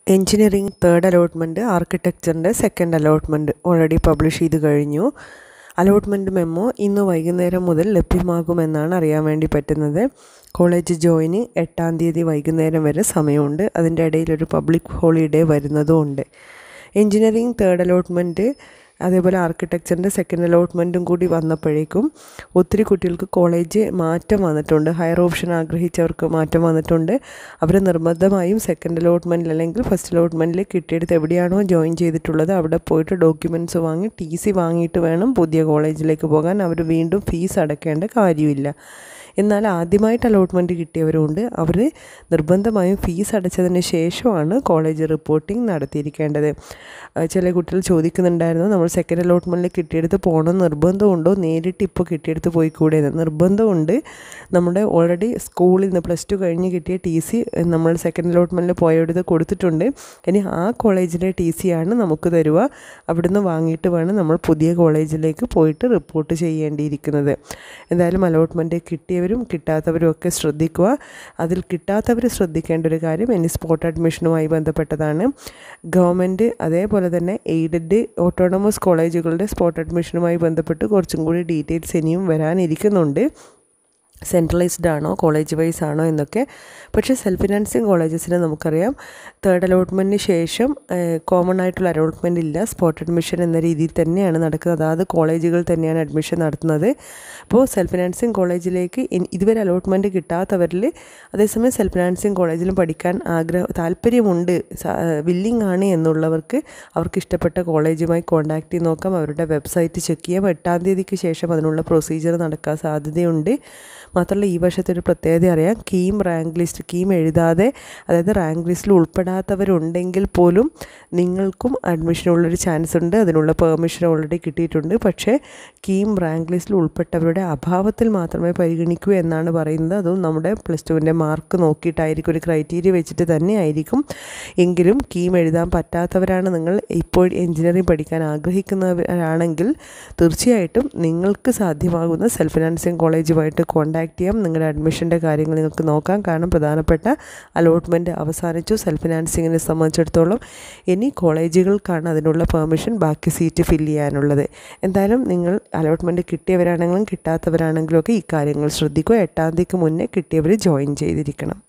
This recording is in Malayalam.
എഞ്ചിനീയറിംഗ് തേർഡ് അലോട്ട്മെൻറ്റ്, ആർക്കിടെക്ചറിൻ്റെ സെക്കൻഡ് അലോട്ട്മെൻറ്റ് ഓൾറെഡി പബ്ലിഷ് ചെയ്ത് കഴിഞ്ഞു. അലോട്ട്മെൻറ്റ് മെമ്മോ ഇന്ന് വൈകുന്നേരം മുതൽ ലഭ്യമാകുമെന്നാണ് അറിയാൻ വേണ്ടി പറ്റുന്നത്. കോളേജ് ജോയിന് 8-ാം തീയതി വൈകുന്നേരം വരെ സമയമുണ്ട്. അതിൻ്റെ ഇടയിലൊരു പബ്ലിക് ഹോളിഡേ വരുന്നതുമുണ്ട്. എഞ്ചിനീയറിംഗ് തേർഡ് അലോട്ട്മെൻറ്റ് അതേപോലെ ആർക്കിടെക്ചറിൻ്റെ സെക്കൻഡ് അലോട്ട്മെൻറ്റും കൂടി വന്നപ്പോഴേക്കും ഒത്തിരി കുട്ടികൾക്ക് കോളേജ് മാറ്റം വന്നിട്ടുണ്ട്. ഹയർ ഓപ്ഷൻ ആഗ്രഹിച്ചവർക്ക് മാറ്റം വന്നിട്ടുണ്ട്. അവർ നിർബന്ധമായും സെക്കൻഡ് അലോട്ട്മെൻറ്റിൽ അല്ലെങ്കിൽ ഫസ്റ്റ് അലോട്ട്മെൻറ്റിൽ കിട്ടിയെടുത്ത് എവിടെയാണോ ജോയിൻ ചെയ്തിട്ടുള്ളത് അവിടെ പോയിട്ട് ഡോക്യുമെൻറ്റ്സ് വാങ്ങി TC വാങ്ങിയിട്ട് വേണം പുതിയ കോളേജിലേക്ക് പോകാൻ. അവർ വീണ്ടും ഫീസ് അടയ്ക്കേണ്ട കാര്യമില്ല. എന്നാൽ ആദ്യമായിട്ട് അലോട്ട്മെൻറ്റ് കിട്ടിയവരുണ്ട്. അവർ നിർബന്ധമായും ഫീസ് അടച്ചതിന് ശേഷമാണ് കോളേജ് റിപ്പോർട്ടിംഗ് നടത്തിയിരിക്കേണ്ടത്. ചില കുട്ടികൾ ചോദിക്കുന്നുണ്ടായിരുന്നു, നമ്മൾ സെക്കൻഡ് അലോട്ട്മെൻറ്റിൽ കിട്ടിയെടുത്ത് പോകണമെന്ന് നിർബന്ധമുണ്ടോ, നേരിട്ട് ഇപ്പോൾ കിട്ടിയെടുത്ത് പോയിക്കൂടെയെന്ന്. നിർബന്ധമുണ്ട്. നമ്മുടെ ഓൾറെഡി സ്കൂളിൽ നിന്ന് +2 കഴിഞ്ഞ് കിട്ടിയ TC നമ്മൾ സെക്കൻഡ് അലോട്ട്മെൻറ്റിൽ പോയെടുത്ത് കൊടുത്തിട്ടുണ്ട്. ഇനി ആ കോളേജിലെ TC ആണ് നമുക്ക് തരുക. അവിടുന്ന് വാങ്ങിയിട്ട് വേണം നമ്മൾ പുതിയ കോളേജിലേക്ക് പോയിട്ട് റിപ്പോർട്ട് ചെയ്യേണ്ടിയിരിക്കുന്നത്. എന്തായാലും അലോട്ട്മെൻറ്റ് കിട്ടിയവരും കിട്ടാത്തവരും ഒക്കെ ശ്രദ്ധിക്കുക. അതിൽ കിട്ടാത്തവർ ശ്രദ്ധിക്കേണ്ട ഒരു കാര്യം ഇനി സ്പോട്ട് അഡ്മിഷനുമായി ബന്ധപ്പെട്ടതാണ്. ഗവൺമെൻറ് അതേപോലെ തന്നെ എയ്ഡഡ് ഓട്ടോണമസ് കോളേജുകളുടെ സ്പോട്ട് അഡ്മിഷനുമായി ബന്ധപ്പെട്ട് കുറച്ചും കൂടി ഡീറ്റെയിൽസ് ഇനിയും വരാനിരിക്കുന്നുണ്ട്. സെൻട്രലൈസ്ഡ് ആണോ കോളേജ് വൈസ് ആണോ എന്നൊക്കെ. പക്ഷേ സെൽഫ് ഫിനാൻസിങ് കോളേജസിന് നമുക്കറിയാം തേർഡ് അലോട്ട്മെൻറ്റിന് ശേഷം കോമൺ ആയിട്ടുള്ള അലോട്ട്മെൻറ്റ് ഇല്ല. സ്പോട്ട് അഡ്മിഷൻ എന്ന രീതിയിൽ തന്നെയാണ് നടക്കുന്നത്. അതായത് കോളേജുകൾ തന്നെയാണ് അഡ്മിഷൻ നടത്തുന്നത്. അപ്പോൾ സെൽഫ് ഫിനാൻസിങ് കോളേജിലേക്ക് ഇതുവരെ അലോട്ട്മെൻറ്റ് കിട്ടാത്തവരിൽ അതേസമയം സെൽഫ് ഫിനാൻസിങ് കോളേജിലും പഠിക്കാൻ താല്പര്യമുണ്ട്, വില്ലിംഗ് ആണ് എന്നുള്ളവർക്ക് അവർക്ക് ഇഷ്ടപ്പെട്ട കോളേജുമായി കോൺടാക്റ്റ് ചെയ്ത് നോക്കാം. അവരുടെ വെബ്സൈറ്റ് ചെക്ക് ചെയ്യാം. 8-ാം തീയതിക്ക് ശേഷം അതിനുള്ള പ്രൊസീജിയർ നടക്കാൻ സാധ്യതയുണ്ട്. മാത്രമല്ല ഈ വർഷത്തെ ഒരു പ്രത്യേകത അറിയാം. KEAM റാങ്ക് ലിസ്റ്റ്, KEAM എഴുതാതെ അതായത് റാങ്ക് ലിസ്റ്റിൽ ഉൾപ്പെടാത്തവരുണ്ടെങ്കിൽ പോലും നിങ്ങൾക്കും അഡ്മിഷനുള്ളൊരു ചാൻസ് ഉണ്ട്. അതിനുള്ള പെർമിഷൻ ഓൾറെഡി കിട്ടിയിട്ടുണ്ട്. പക്ഷേ KEAM റാങ്ക് ലിസ്റ്റിൽ ഉൾപ്പെട്ടവരുടെ അഭാവത്തിൽ മാത്രമേ പരിഗണിക്കൂ എന്നാണ് പറയുന്നത്. അതും നമ്മുടെ +2ൻ്റെ മാർക്ക് നോക്കിയിട്ടായിരിക്കും, ഒരു ക്രൈറ്റീരിയ വെച്ചിട്ട് തന്നെ ആയിരിക്കും. എങ്കിലും KEAM എഴുതാൻ പറ്റാത്തവരാണ് നിങ്ങൾ ഇപ്പോൾ എഞ്ചിനീയറിംഗ് പഠിക്കാൻ ആഗ്രഹിക്കുന്നവരാണെങ്കിൽ തീർച്ചയായിട്ടും നിങ്ങൾക്ക് സാധ്യമാകുന്ന സെൽഫ് ഫിനാൻസിങ് കോളേജുമായിട്ട് കോൺടാക്ട് ചെയ്യാം. നിങ്ങളുടെ അഡ്മിഷൻ്റെ കാര്യങ്ങൾ നിങ്ങൾക്ക് നോക്കാം. കാരണം പ്രധാനപ്പെട്ട അലോട്ട്മെൻറ്റ് അവസാനിച്ചു സെൽഫ് ഫിനാൻസിങ്ങിനെ സംബന്ധിച്ചിടത്തോളം. ഇനി കോളേജുകൾക്കാണ് അതിനുള്ള പെർമിഷൻ, ബാക്കി സീറ്റ് ഫില്ല് ചെയ്യാനുള്ളത്. എന്തായാലും നിങ്ങൾ അലോട്ട്മെൻറ്റ് കിട്ടിയവരാണെങ്കിലും കിട്ടാത്തവരാണെങ്കിലും ഒക്കെ ഈ കാര്യങ്ങൾ ശ്രദ്ധിക്കുക. 8-ാം തീയതിക്ക് മുന്നേ കിട്ടിയവർ ജോയിൻ ചെയ്തിരിക്കണം.